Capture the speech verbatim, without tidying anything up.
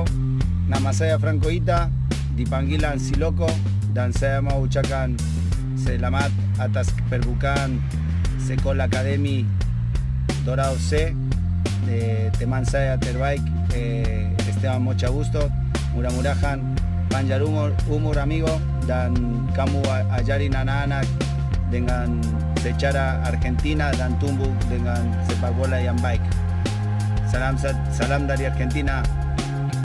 amigo, namasaya francoita, dipangilan siloko, dan saya mau ucapan selamat atas perbukaan Sekolah Akademi Dorado C, de teman saya terbaik, eh, Esteban Mocha Gusto, mudah-mudahan panjang umur, umur amigo, dan kamu ajarin anak-anak dengan secara Argentina dan tumbuh dengan sepak bola yang baik. Salam, salam dari Argentina.